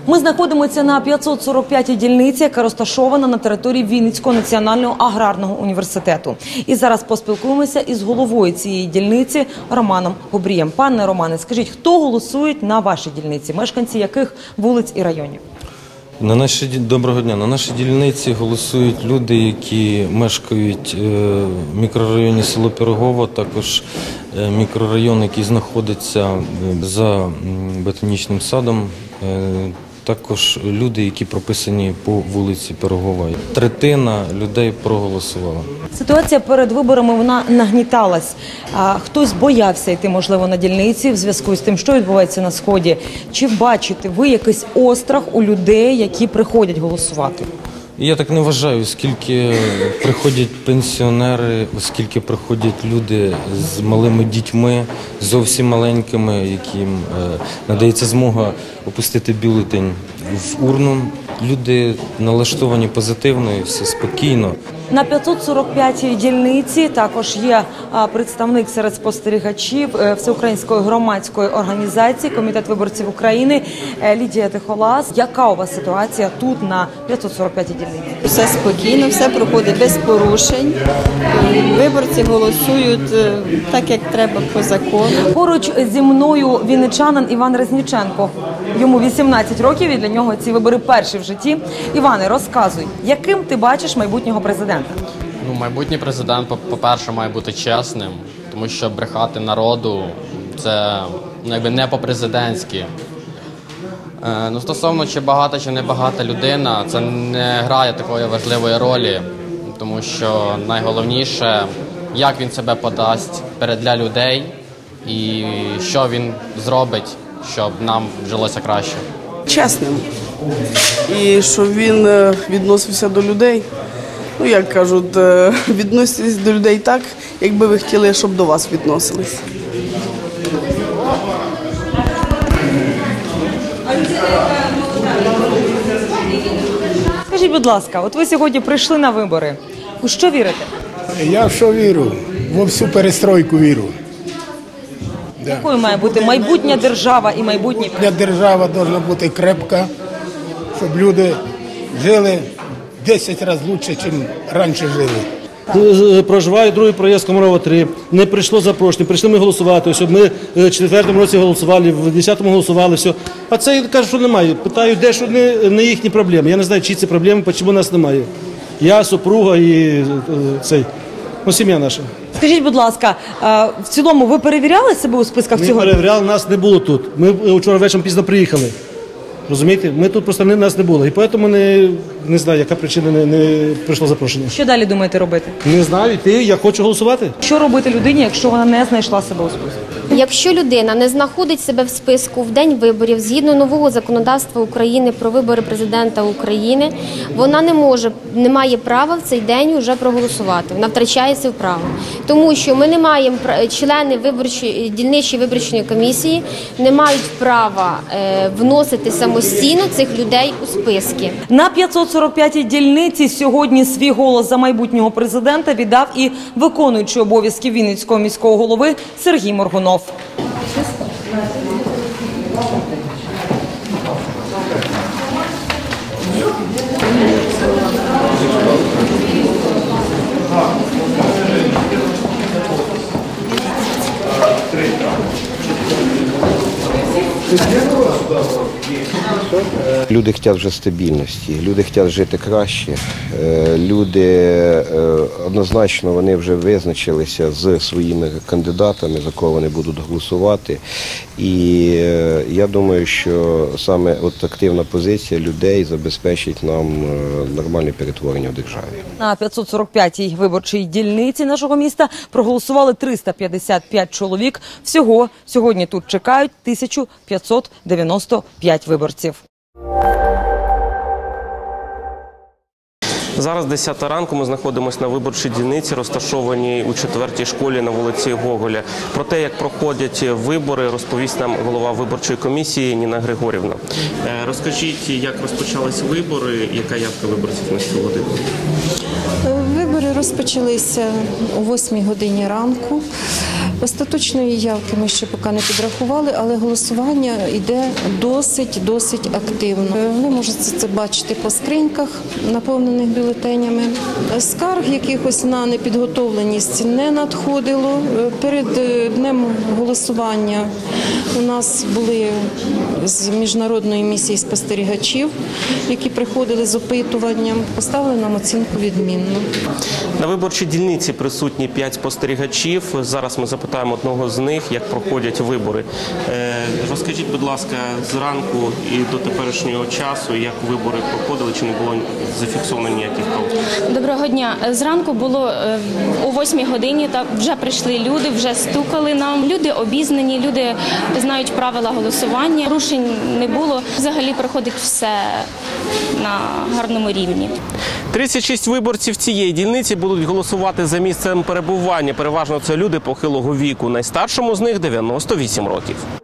Ми знаходимося на 545-й дільниці, яка розташована на території Вінницького національного аграрного університету. І зараз поспілкуємося із головою цієї дільниці Романом Губрієм. Пане Романе, скажіть, хто голосує на вашій дільниці? Мешканці яких вулиць і районів? Доброго дня. На нашій дільниці голосують люди, які мешкають в мікрорайоні село Пирогово, також мікрорайон, який знаходиться за ботанічним садом, також люди, які прописані по вулиці Пирогова. Третина людей проголосувала. Ситуація перед виборами, вона нагніталась. Хтось боявся йти, можливо, на дільниці в зв'язку з тим, що відбувається на Сході. Чи бачите ви якийсь острах у людей, які приходять голосувати? Я так не вважаю, оскільки приходять пенсіонери, оскільки приходять люди з малими дітьми, зовсім маленькими, яким надається змога опустити бюлетень в урну. Люди налаштовані позитивно і все спокійно. На 545-й дільниці також є представник серед спостерігачів Всеукраїнської громадської організації «Комітет виборців України» Лідія Тихолаз. Яка у вас ситуація тут на 545-й дільниці? Все спокійно, все проходить без порушень. Виборці голосують так, як треба по закону. Поруч зі мною вінничанин Іван Резніченко. Йому 18 років і для нього ці вибори перші в житті. Іване, розказуй, яким ти бачиш майбутнього президента? Майбутній президент, по-перше, має бути чесним, тому що брехати народу – це не по-президентськи. Стосовно чи багата, чи не багата людина, це не грає такої важливої ролі, тому що найголовніше, як він себе подасть для людей і що він зробить, щоб нам жилося краще. Чесним. І щоб він відносився до людей. Як кажуть, відноситесь до людей так, якби ви хотіли, щоб до вас відносились. Скажіть, будь ласка, от ви сьогодні прийшли на вибори. У що вірите? Я в що вірю? Во всю перестройку вірю. Якою має бути майбутня держава і майбутній президент? Держава повинна бути крепка, щоб люди жили 10 разів краще, ніж раніше жили. Проживаю другий проїзд Комарова 3, не прийшло запрошення, прийшли ми голосувати, щоб ми в 4-му році голосували, в 10-му голосували, все. А це кажуть, що немає. Питаю, де, що не їхні проблеми. Я не знаю, чиї це проблеми, чому нас немає. Я, супруга і сім'я наша. Скажіть, будь ласка, в цілому ви перевіряли себе у списках цього? Ми перевіряли, нас не було тут. Ми вчора вечором пізно приїхали. Розумієте? Ми тут просто нас не було. І тому не знаю, яка причина не прийшло запрошення. Що далі думаєте робити? Не знаю, я хочу голосувати. Що робити людині, якщо вона не знайшла себе у списку? Якщо людина не знаходить себе в списку в день виборів, згідно нового законодавства України про вибори президента України, вона не має права в цей день вже проголосувати. Вона втрачає це право. Тому що ми не маємо, члени дільничої виборчої комісії не мають права вносити самостійно цих людей у списки. На 545-й дільниці сьогодні свій голос за майбутнього президента віддав і виконуючий обов'язки Вінницького міського голови Сергій Моргунов. Люди хочуть вже стабільності, люди хочуть жити краще, люди однозначно вони вже визначилися з своїми кандидатами, за кого вони будуть голосувати. І я думаю, що саме активна позиція людей забезпечить нам нормальне перетворення в державі. На 545-й виборчій дільниці нашого міста проголосували 355 чоловік. Всього сьогодні тут чекають 1595 виборців. Зараз 10 ранку, ми знаходимося на виборчій дільниці, розташованій у 4-й школі на вулиці Гоголя. Про те, як проходять вибори, розповість нам голова виборчої комісії Ніна Григорівна. Розкажіть, як розпочалися вибори, яка явка виборців на сьогодні? Вибори Розпочалися о 8 годині ранку. Остаточної явки ми ще поки не підрахували, але голосування йде досить активно. Ви можете це бачити по скриньках, наповнених бюлетенями. Скарг якихось на непідготовленість не надходило. Перед днем голосування у нас були з міжнародної місії спостерігачів, які приходили з опитуванням, поставили нам оцінку відмінно. На виборчій дільниці присутні 5 спостерігачів. Зараз ми запитаємо одного з них, як проходять вибори. Розкажіть, будь ласка, зранку і до теперішнього часу, як вибори проходили, чи не було зафіксовано ніяких правопорушень? Доброго дня. Зранку було о 8 годині, вже прийшли люди, вже стукали нам. Люди обізнані, люди знають правила голосування. Порушень не було. Взагалі проходить все на гарному рівні. 36 виборців цієї дільниці будуть голосувати за місцем перебування. Переважно це люди похилого віку. Найстаршому з них 98 років.